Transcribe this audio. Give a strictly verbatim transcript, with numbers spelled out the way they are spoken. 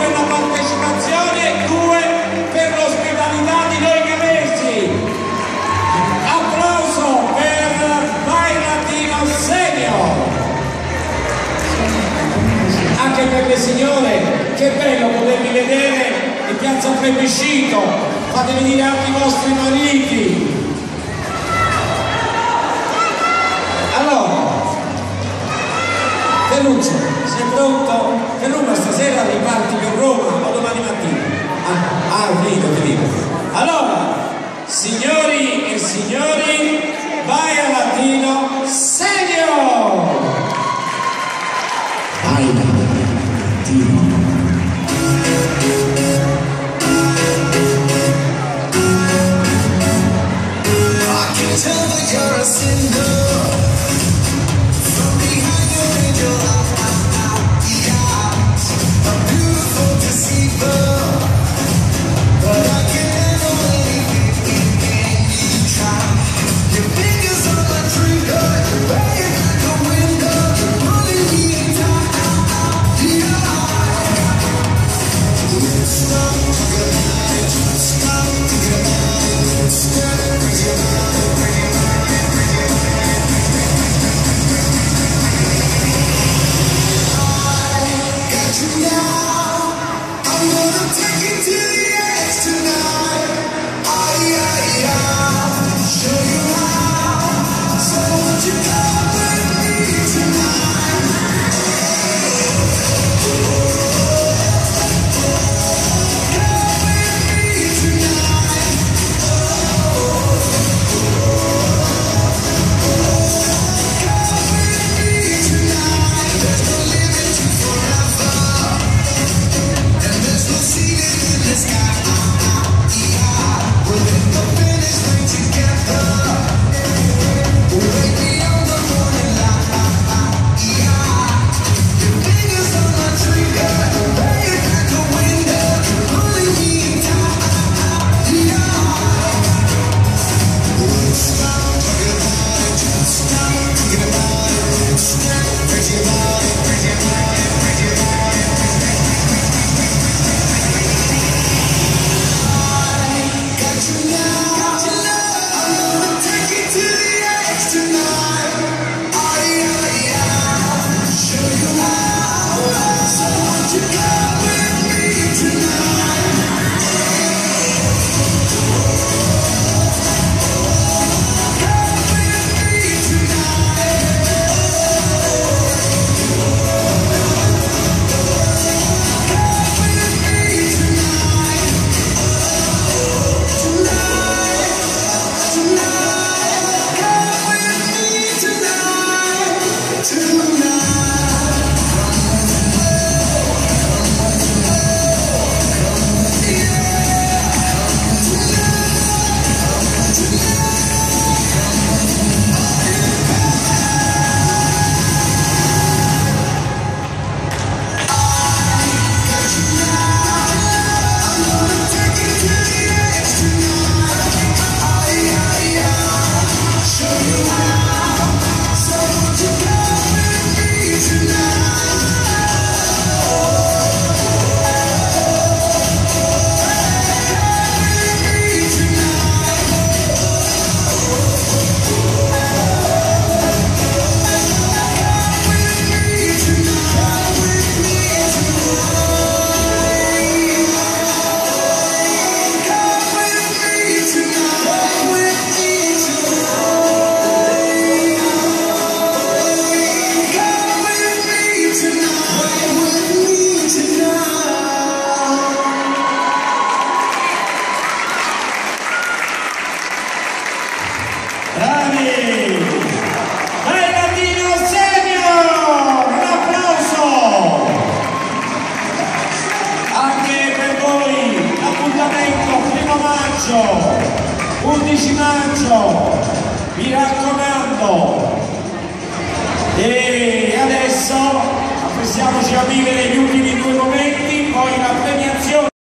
per la partecipazione, due per l'ospitalità di noi gavesi. Applauso per Vai Latino Senior. Anche per le signore, che bello potervi vedere in piazza Plebiscito. Fate venire anche i vostri mariti. Allora, Ferruccio, sei pronto? Ferruccio, stasera riparti per Roma o domani mattina? Ah, ah finito, finito. Allora, signori e signori, Vai Latino Senior! Vai Latino. I can tell that you're a sinner. undici maggio, mi raccomando. E adesso affrestiamoci a vivere gli ultimi due momenti, poi la premiazione.